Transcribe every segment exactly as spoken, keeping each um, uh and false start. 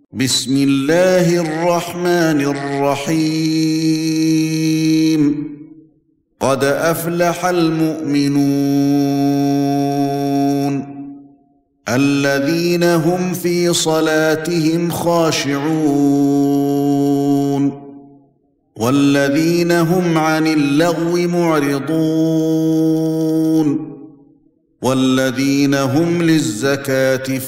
بسم الله الرحمن الرحيم قد أفلح المؤمنون الذين هم في صلاتهم خاشعون والذين هم عن اللغو معرضون والذين هم للزكاة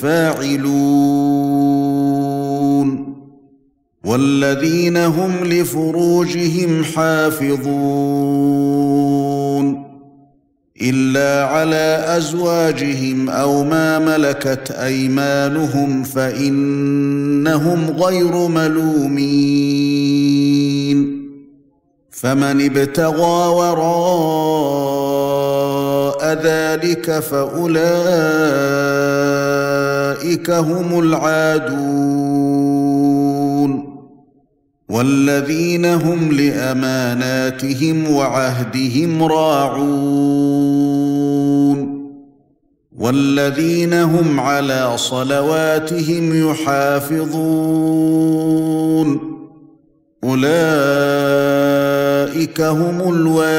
فاعلون والذين هم لفروجهم حافظون إلا على أزواجهم أو ما ملكت أيمانهم فإنهم غير ملومين فمن ابتغى وراء ذلك فأولئك هم العادون والذين هم لأماناتهم وعهدهم راعون والذين هم على صلواتهم يحافظون أولئك هم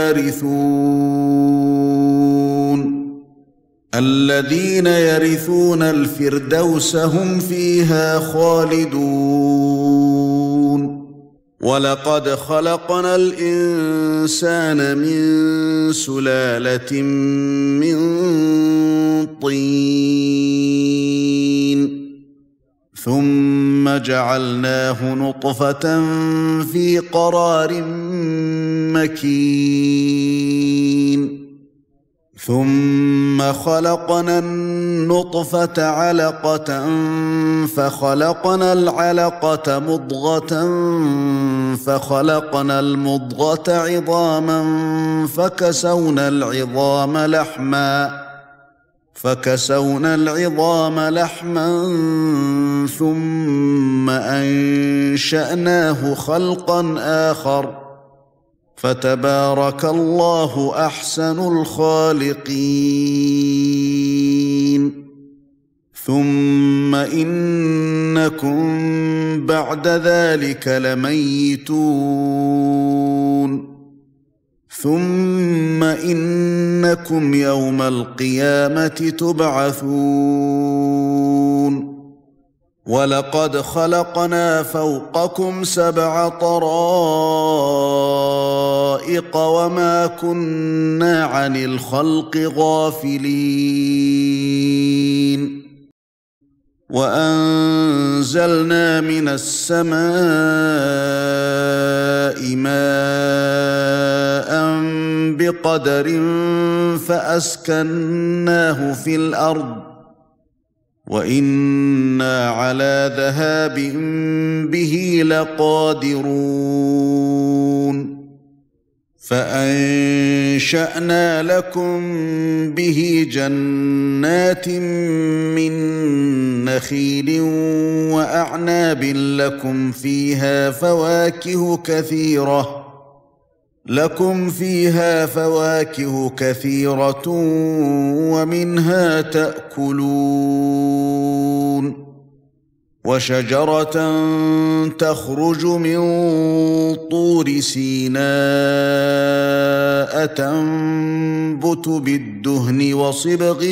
الوارثون الذين يرثون الفردوس هم فيها خالدون ولقد خلقنا الإنسان من سلالة من طين ثم جعلناه نطفة في قرار مكين ثم خلقنا النطفة علقة فخلقنا العلقة مضغة فخلقنا المضغة عظاما فكسونا العظام لحما فكسونا العظام لحما ثم أنشأناه خلقا آخر فتبارك الله أحسن الخالقين ثم إنكم بعد ذلك لميتون ثم إنكم يوم القيامة تبعثون ولقد خلقنا فوقكم سبع طرائق وما كنا عن الخلق غافلين وأنزلنا من السماء ماء بقدر فأسكناه في الأرض وإنا على ذهاب به لقادرون فأنشأنا لكم به جنات من نخيل وأعناب لكم فيها فواكه كثيرة لكم فيها فواكه كثيرة ومنها تأكلون وشجرة تخرج من طور سيناء تنبت بالدهن وصبغ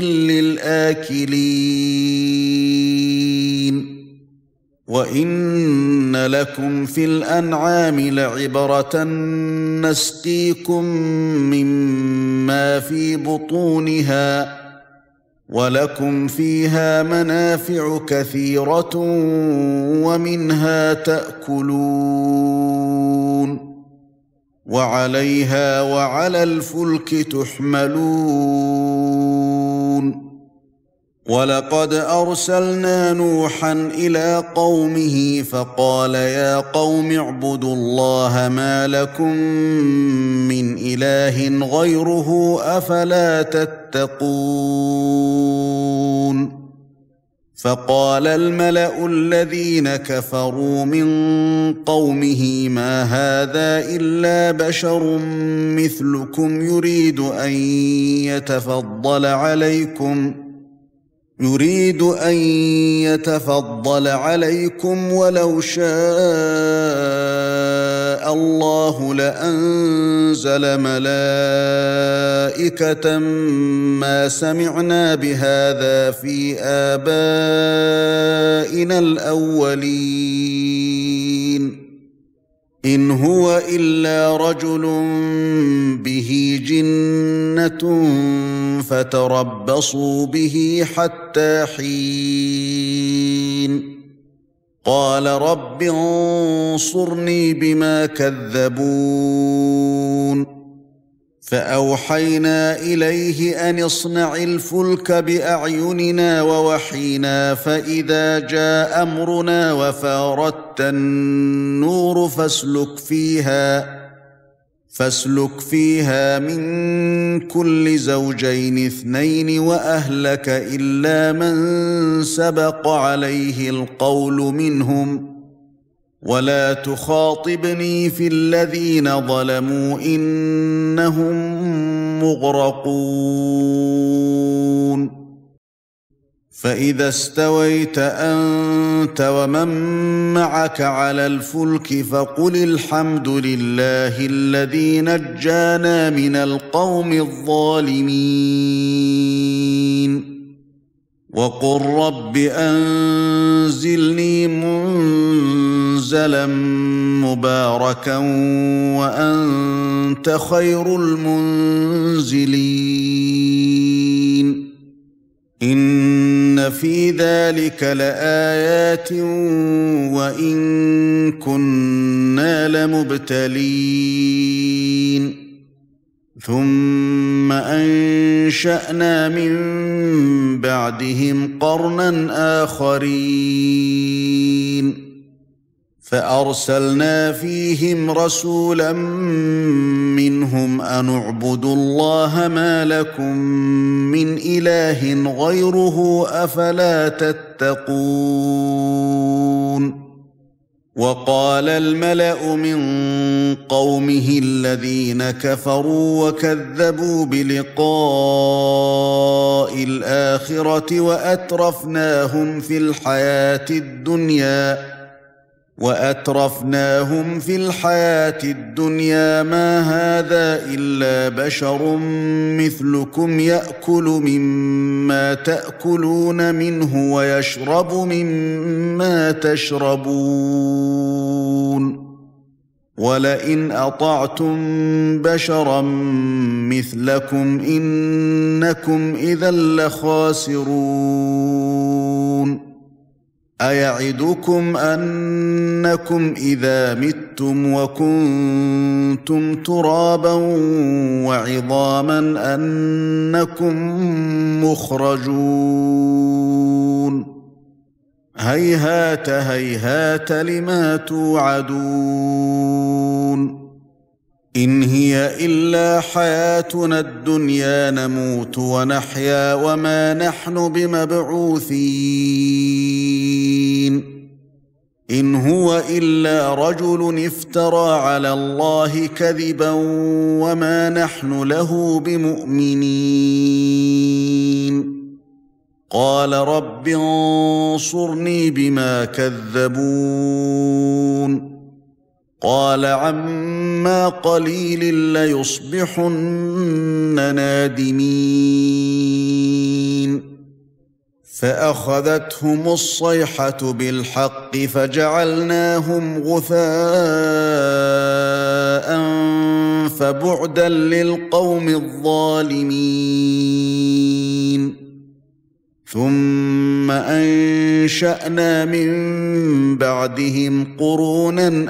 للآكلين وإن لكم في الأنعام لعبرة نسقيكم مما في بطونها ولكم فيها منافع كثيرة ومنها تأكلون وعليها وعلى الفلك تحملون ولقد أرسلنا نوحا إلى قومه فقال يا قوم اعبدوا الله ما لكم من إله غيره أفلا تتقون فقال الملأ الذين كفروا من قومه ما هذا إلا بشر مثلكم يريد أن يتفضل عليكم يريد أن يتفضل عليكم ولو شاء الله لأنزل ملائكة ما سمعنا بهذا في آبائنا الأولين إن هو إلا رجل به جنة فتربصوا به حتى حين قال رب انصرني بما كذبون فأوحينا إليه أن اصنع الفلك بأعيننا ووحينا فإذا جاء أمرنا وفارت النور فاسلك فيها فاسلك فيها من كل زوجين اثنين وأهلك إلا من سبق عليه القول منهم ولا تخاطبني في الذين ظلموا إنهم مغرقون فإذا استويت أنت ومن معك على الفلك فقل الحمد لله الذي نجانا من القوم الظالمين وقل رب أنزلني منزلا مباركا وأنت خير المنزلين إن في ذلك لآيات وإن كنا لمبتلين ثم أنشأنا من بعدهم قرنا آخرين فأرسلنا فيهم رسولا منهم أن اعبدوا الله ما لكم من إله غيره أفلا تتقون وقال الملأ من قومه الذين كفروا وكذبوا بلقاء الآخرة وأترفناهم في الحياة الدنيا وأترفناهم في الحياة الدنيا ما هذا إلا بشر مثلكم يأكل مما تأكلون منه ويشرب مما تشربون ولئن أطعتم بشرا مثلكم إنكم إذا لخاسرون أيعدكم أنكم إذا متم وكنتم ترابا وعظاما أنكم مخرجون هيهات هيهات لما توعدون إن هي إلا حياتنا الدنيا نموت ونحيا وما نحن بمبعوثين إن هو إلا رجل افترى على الله كذبا وما نحن له بمؤمنين قال رب انصرني بما كذبون قال عما قليل ليصبحن نادمين فأخذتهم الصيحة بالحق فجعلناهم غثاء فبعدا للقوم الظالمين ثم أنشأنا من بعدهم قرونا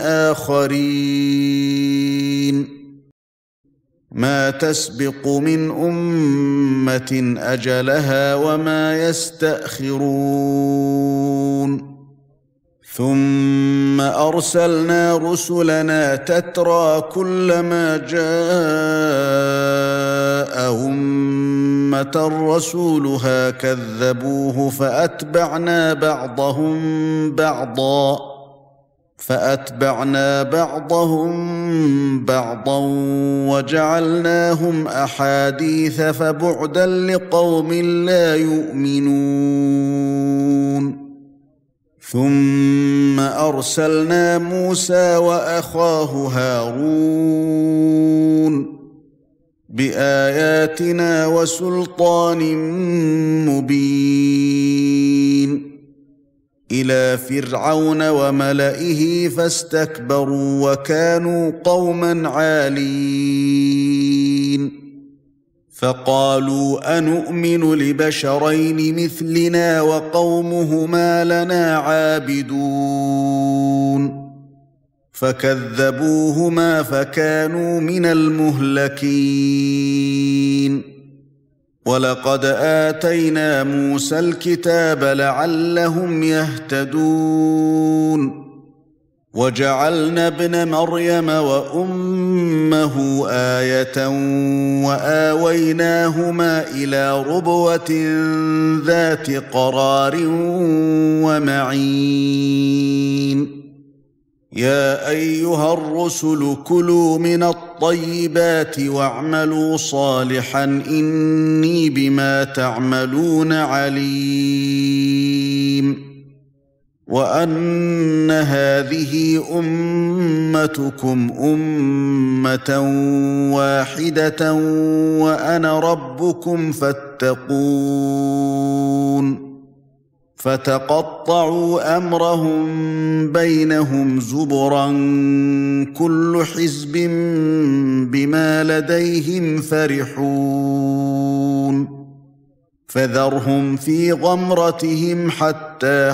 آخرين ما تسبق من أمة أجلها وما يستأخرون ثم أرسلنا رسلنا تترى كلما جاء أمة رسولها كذبوه فأتبعنا بعضهم بعضا فأتبعنا بعضهم بعضا وجعلناهم أحاديث فبعدا لقوم لا يؤمنون ثم أرسلنا موسى وأخاه هارون بآياتنا وسلطان مبين إلى فرعون وملئه فاستكبروا وكانوا قوما عالين فقالوا أنؤمن لبشرين مثلنا وقومهما لنا عابدون فكذبوهما فكانوا من المهلكين ولقد آتينا موسى الكتاب لعلهم يهتدون وجعلنا ابن مريم وأمه آية وآويناهما إلى ربوة ذات قرار ومعين يا أيها الرسل كلوا من الطيبات واعملوا صالحا إني بما تعملون عليم وأن هذه أمتكم أمة واحدة وأنا ربكم فاتقون فتقطعوا أمرهم بينهم زبرا كل حزب بما لديهم فرحون فذرهم في غمرتهم حتى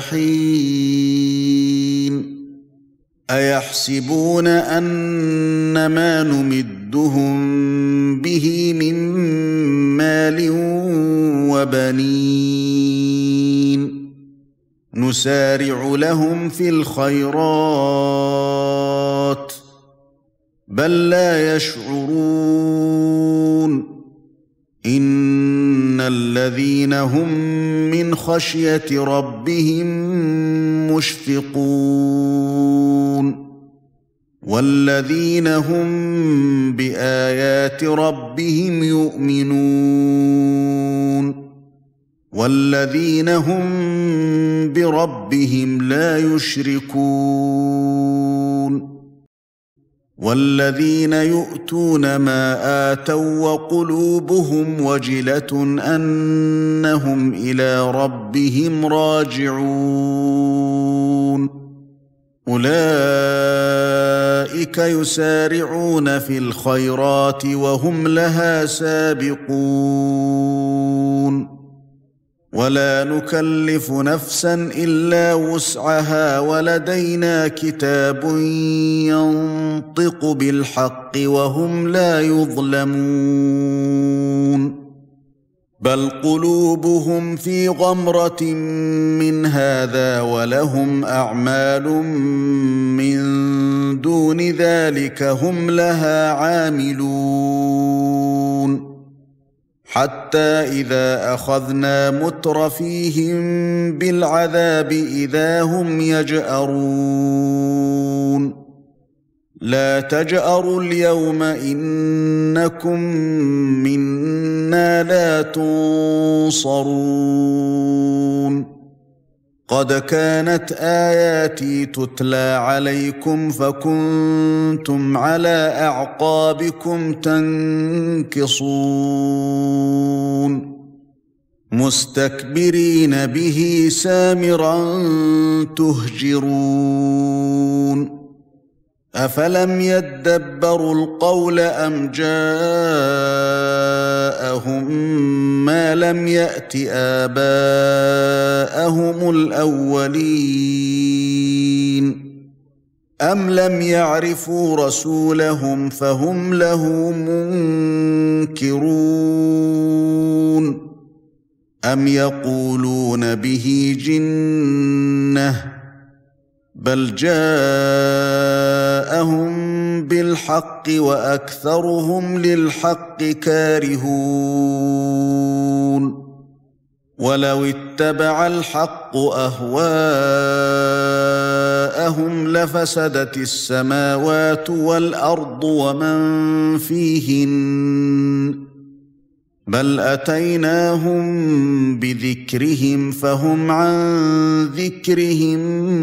حين أيحسبون أن ما نمدهم به من مال وبنين نسارع لهم في الخيرات بل لا يشعرون إن الذين هم من خشية ربهم مشفقون والذين هم بآيات ربهم يؤمنون والذين هم بربهم لا يشركون والذين يؤتون ما آتوا وقلوبهم وجلة أنهم إلى ربهم راجعون أولئك يسارعون في الخيرات وهم لها سابقون ولا نكلف نفسا إلا وسعها ولدينا كتاب ينطق بالحق وهم لا يظلمون بل قلوبهم في غمرة من هذا ولهم أعمال من دون ذلك هم لها عاملون حتى إذا أخذنا مترفيهم بالعذاب إذا هم يجأرون لا تجأروا اليوم إنكم منا لا تنصرون قد كانت آياتي تتلى عليكم فكنتم على أعقابكم تنكصون مستكبرين به سامرا تهجرون أفلم يدبروا القول أم جاءهم ما لم يأت آباءهم الأولين أم لم يعرفوا رسولهم فهم له منكرون أم يقولون به جنة بل جاءهم بالحق وأكثرهم للحق كارهون ولو اتبع الحق أهواءهم لفسدت السماوات والأرض ومن فيهن بل أتيناهم بذكرهم فهم عن ذكرهم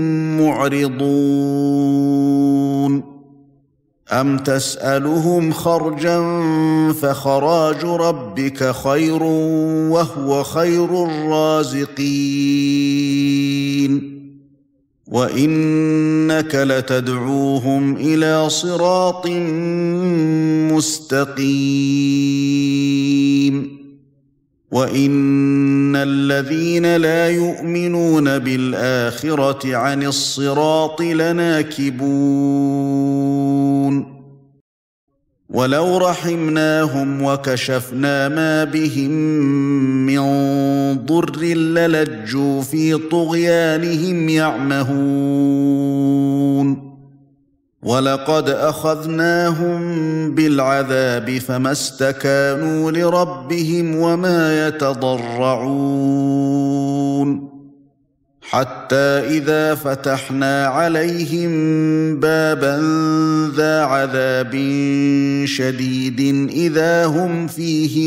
معرضون أم تسألهم خرجا فخراج ربك خير وهو خير الرازقين وإنك لتدعوهم إلى صراط مستقيم وإن الذين لا يؤمنون بالآخرة عن الصراط لناكبون ولو رحمناهم وكشفنا ما بهم من ضر للجوا في طغيانهم يعمهون ولقد أخذناهم بالعذاب فما استكانوا لربهم وما يتضرعون حتى إذا فتحنا عليهم بابا ذا عذاب شديد إذا هم فيه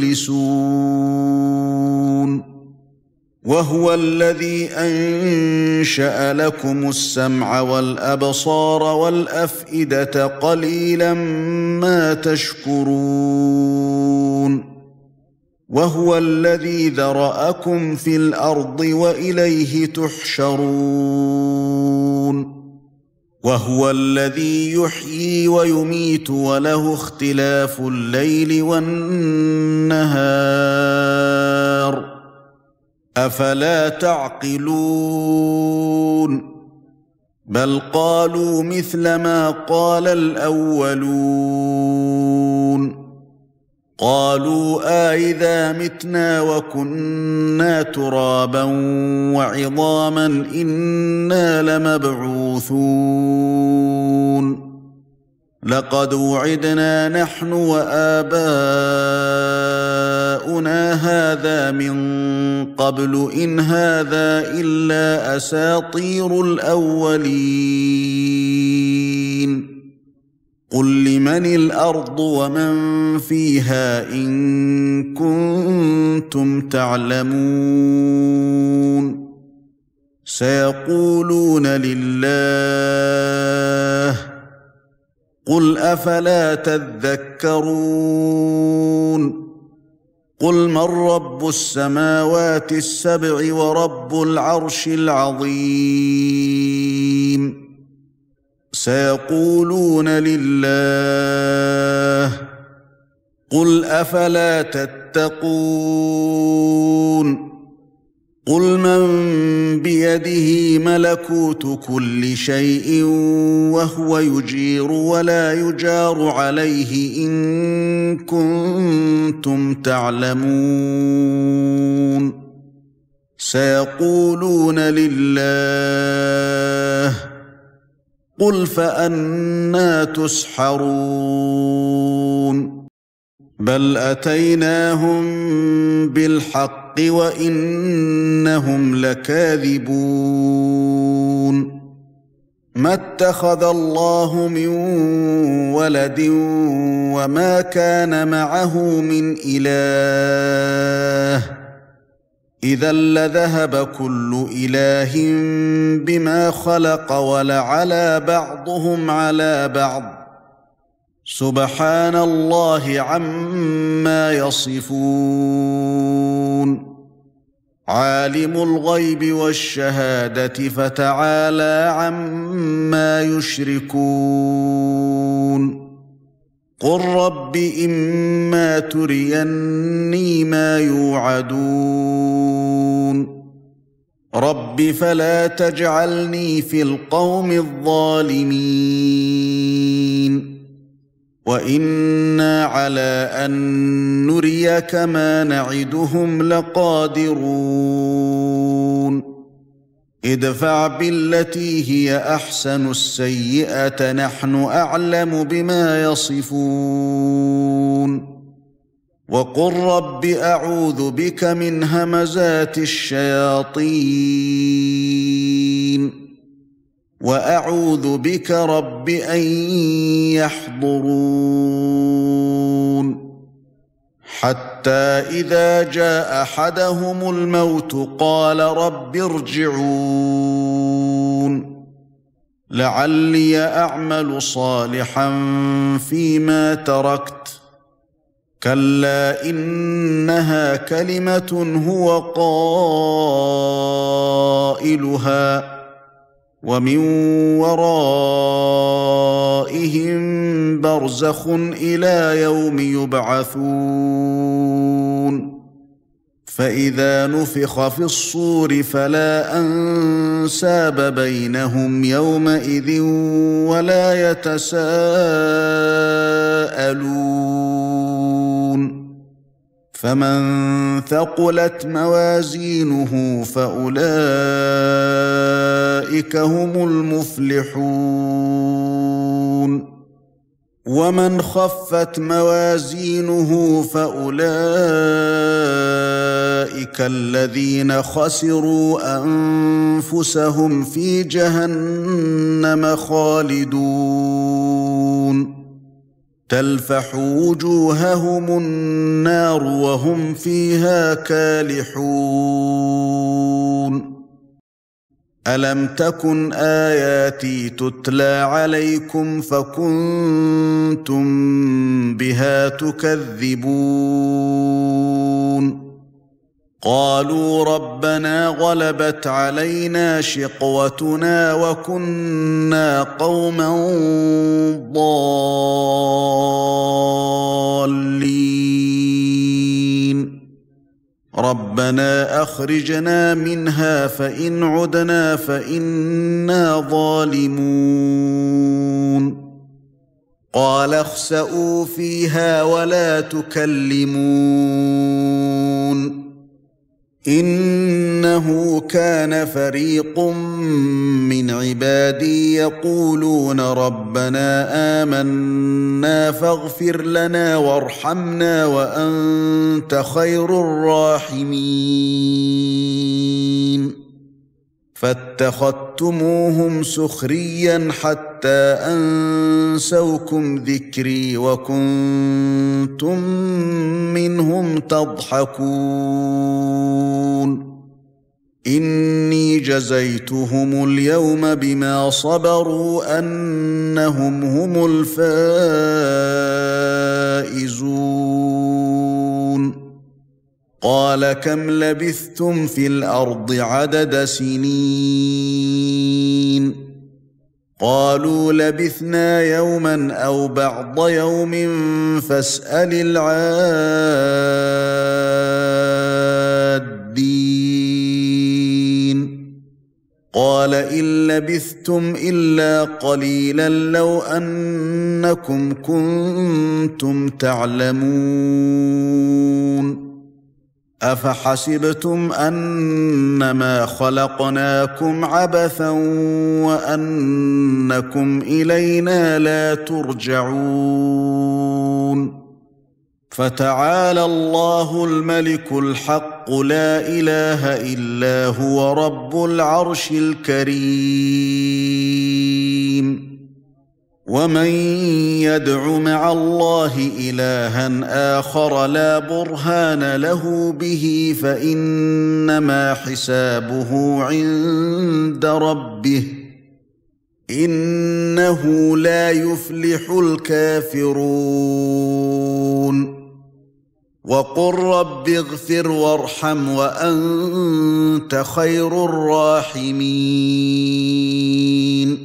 مبلسون وهو الذي أنشأ لكم السمع والأبصار والأفئدة قليلا ما تشكرون وهو الذي ذرأكم في الأرض وإليه تحشرون وهو الذي يحيي ويميت وله اختلاف الليل والنهار أفلا تعقلون بل قالوا مثل ما قال الأولون قالوا آئذا متنا وكنا ترابا وعظاما إنا لمبعوثون لقد وعدنا نحن وآباؤنا هذا من قبل إن هذا إلا أساطير الأولين قل لمن الأرض ومن فيها إن كنتم تعلمون سيقولون لله قل أفلا تذكرون قل من رب السماوات السبع ورب العرش العظيم سيقولون لله قل أفلا تتقون قل من بيده ملكوت كل شيء وهو يجير ولا يجار عليه إن كنتم تعلمون سيقولون لله قل فأنى تسحرون بل أتيناهم بالحق وإنهم لكاذبون ما اتخذ الله من ولد وما كان معه من إله إذا لذهب كل إله بما خلق ولعلى بعضهم على بعض سبحان الله عما يصفون عالم الغيب والشهادة فتعالى عما يشركون قل رب إما تريني ما يوعدون رب فلا تجعلني في القوم الظالمين وإنا على أن نريك ما نعدهم لقادرون ادفع بالتي هي أحسن السيئة نحن أعلم بما يصفون وقل رب أعوذ بك من همزات الشياطين وأعوذ بك رب أن يحضرون حتى إذا جاء أحدهم الموت قال رب ارجعون لعلي أعمل صالحا فيما تركت كلا إنها كلمة هو قائلها ومن ورائهم برزخ إلى يوم يبعثون فإذا نفخ في الصور فلا أنساب بينهم يومئذ ولا يتساءلون فمن ثقلت موازينه فأولئك هم المفلحون ومن خفت موازينه فأولئك الذين خسروا أنفسهم في جهنم خالدون تلفح وجوههم النار وهم فيها كالحون ألم تكن آياتي تتلى عليكم فكنتم بها تكذبون قالوا ربنا غلبت علينا شقوتنا وكنا قوما ضالين ربنا أخرجنا منها فإن عدنا فإنا ظالمون قال اخسئوا فيها ولا تكلمون إنه كان فريق من عبادي يقولون ربنا آمنا فاغفر لنا وارحمنا وأنت خير الراحمين فاتخذتموهم سخريا حتى أنسوكم ذكري وكنتم منهم تضحكون إني جزيتهم اليوم بما صبروا أنهم هم الفائزون قال كم لبثتم في الأرض عدد سنين قالوا لبثنا يوما أو بعض يوم فاسأل العادين قال إن لبثتم إلا قليلا لو أنكم كنتم تعلمون أفحسبتم أنما خلقناكم عبثا وأنكم إلينا لا ترجعون فتعالى الله الملك الحق لا إله إلا هو رب العرش الكريم ومن يدع مع الله إلها آخر لا برهان له به فإنما حسابه عند ربه إنه لا يفلح الكافرون وقل رب اغفر وارحم وأنت خير الراحمين